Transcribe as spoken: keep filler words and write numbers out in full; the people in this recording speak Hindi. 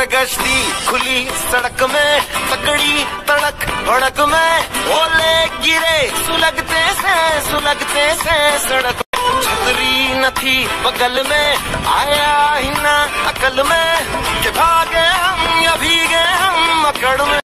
गश्ती खुली सड़क में, तकड़ी तड़क भड़क में ओले गिरे सुलगते से सुलगते से सड़क। छतरी न थी बगल में, आया ही ना अकल में कि भागे हम या भीगे हम अकड़ में।